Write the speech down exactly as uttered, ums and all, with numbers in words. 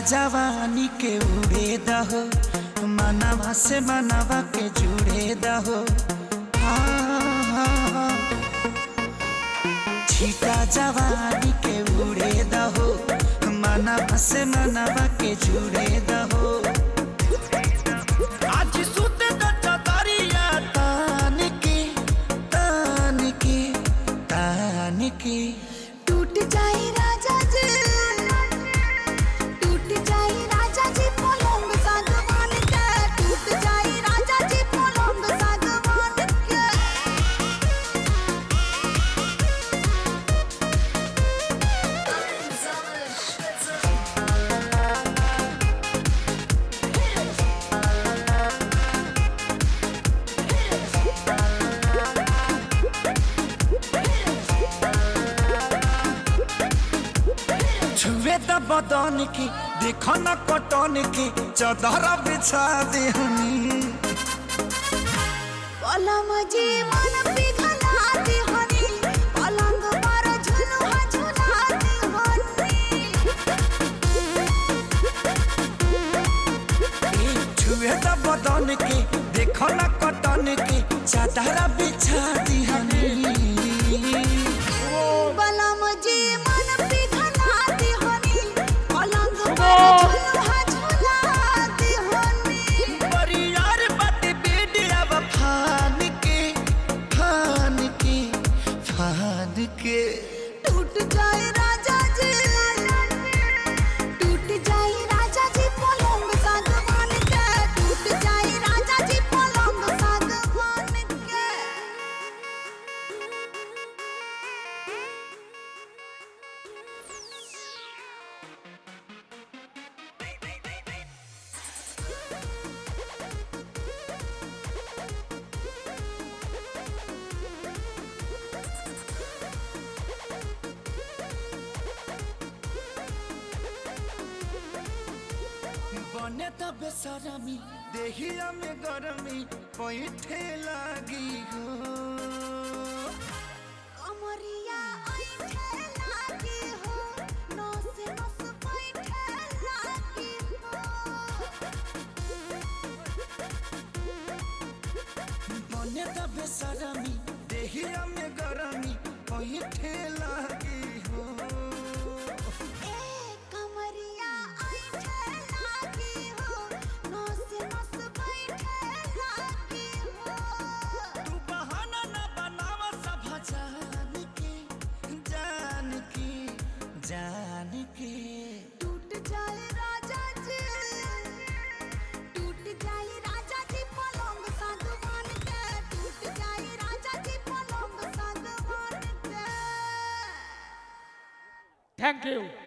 जवानी के उड़े दहो, मनवा से मनवा के जुड़े दहो। छीटा जवानी के उड़े दहो, मनवा से मनवा के जुड़े दहो। आज सुते द चदरिया तान के तान के तान के। टूट जाए राजा जी, टूट जाए राजा जी पलंग सागवान के, टूट जाए राजा जी पलंग सागवान के। छुए द बदन की देखो न कटन की, चदर बिछा दे हनी। पलम जी मन पिघला दे हनी, पलंग पर झुलुआ झुला दे हनी। छुए द बदन की देखो न कटन की, चदर बिछा दे हनी। पलम जी मन पिघला दे हनी, पलंग पर झुलुआ झुला दे हनी। परियार बात बेडिया फान के फान के फान के। टूट जाए राजा जी, टूट जाए राजा जी पलंग सागवान के, टूट जाए राजा जी पलंग सागवान के। बने त बेसरमी देहिया में गरमी पैठे लागी हो। कमरिया ऐठे लागी हो, नस नस बैठे लागी हो। बने त बेसरमी देहिया में गरमी पैठे लागी हो। ए कमरिया ऐठे लागी हो, नस नस बैठे लागी हो। तू बहाना न बनावा सब जान के जान के जान के। टूट जाए राजा जी, टूट जाए राजा जी पलंग सागवान के, टूट जाए राजा जी पलंग सागवान के। Thank you.